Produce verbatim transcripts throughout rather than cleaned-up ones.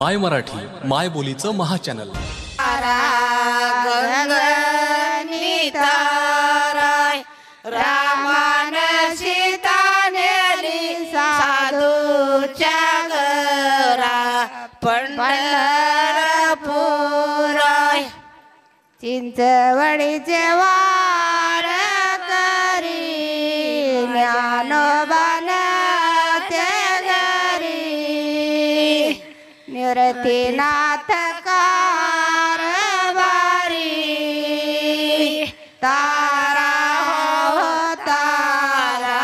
माय मराठी माय बोलीचं महाचॅनल. गंगनिताराय रामान सीता नेली साधूच्या घरा पंढरपुराय चिंचवडीचे वार करी ज्ञानोबान ते घरी निरतीनाथ कारभारी तारा हो तारा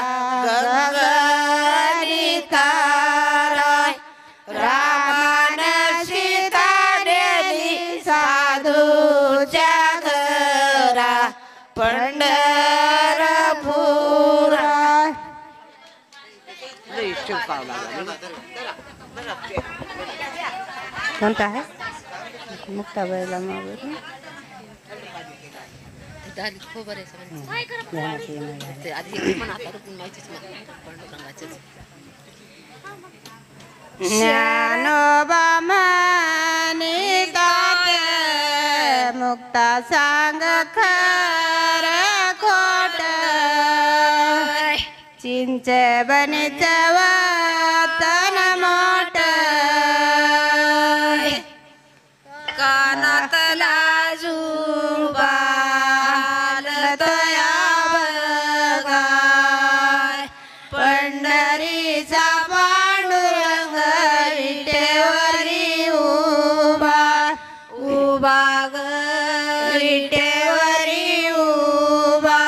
गंगनिताराय रामान सीता नेली साधूच्या घरा पंढरपुराय. कोणता आहे मुक्ताबाईला मागून ज्ञानोबा म्हणतात मुक्ता सांग खर खोट चिंच बनीच वतन मोठ कानातला जुबाल तया बघाय पंढरीचा पांडुरंग विटेवरी उभा उभा ग विटेवरी उभा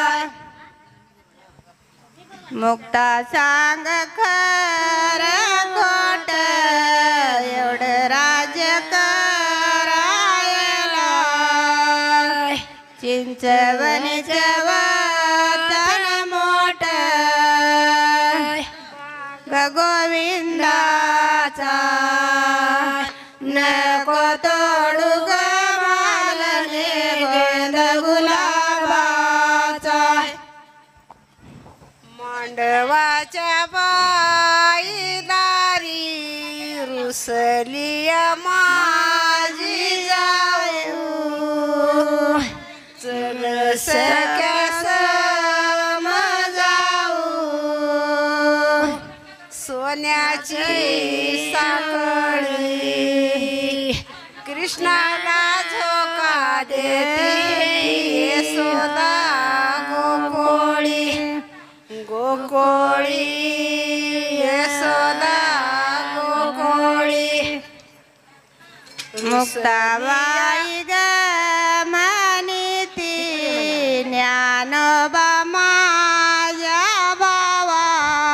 मुक्ता सांग खर खोट एवढं राज्य करायला चिंचवणीचं वतन मोठ ग गोविंदाचा नको तोडू ग मालने गोंद गुलाबाचा मांडवाच्या बाई दारी रुसलिया माझी जाऊ चल सख्या समजाऊ सोन्याची साखळी कृष्णाला झोका देते यशोदा गोकोळी गोकोळी यशोदा गोकोळी मुक्ताबाई ग म्हणती ज्ञानोबा माझ्या भावा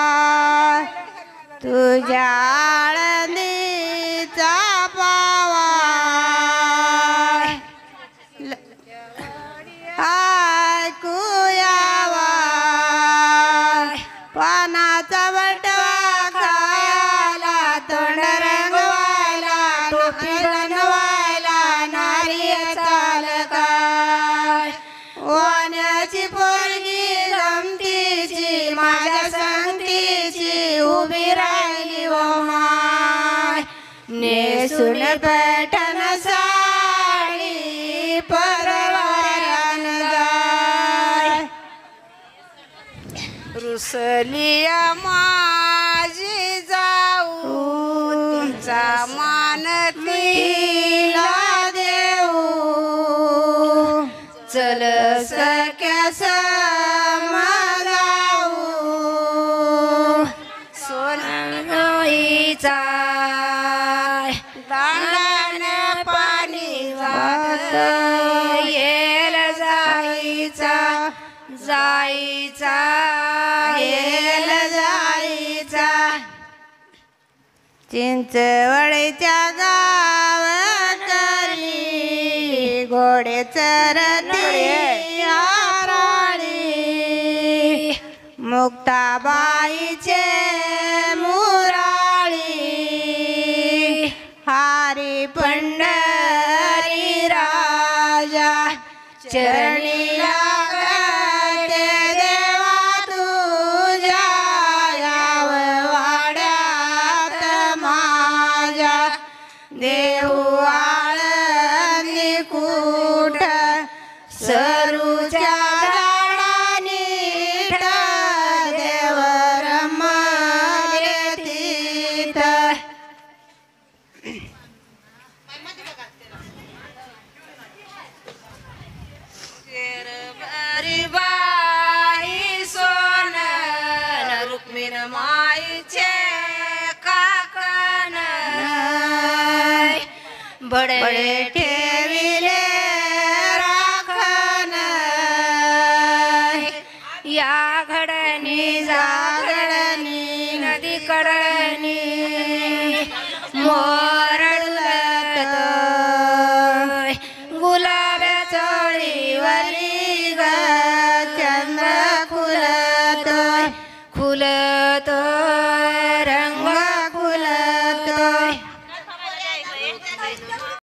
तुझ्या आळंदीचा पावा ऐकू यावा पानाचा बटवा खायला तोंड रंगवायला टोपी बनवायला नारी चालकाय वाण्याची पोरगी गमतीची माझ्या संगतीची उभी राहिली ओ माय नेसून पैठण साडी परवाऱ्यान जाय रुसलिया माझी जाऊ तिचा मान तिला देऊ चल सख्या समजाऊ सोनईचा दांडान पाणी वाहत येल जाईचा जाईचा येल जाईचा चिंचवडीच्या गाव करी घोडे चरती आराळी मुक्ताबाईचे मुराळी हारी पंढरी राजा चरणी लागते देवा तुझ्या याव वाड्यात माझ्या देऊ आळंदी कुठ सरूच्या झाडानी देव रमले तिथं. शेरभरी बाई सोन रुक्मिण माईचे काकण बडे ठेविले राखण या घडणी जागडणी नदी कडणी मोरडत गुलाब्या चोळीवरी ग चंद्र खुलतोय खुलतोय रंग खुलतोय.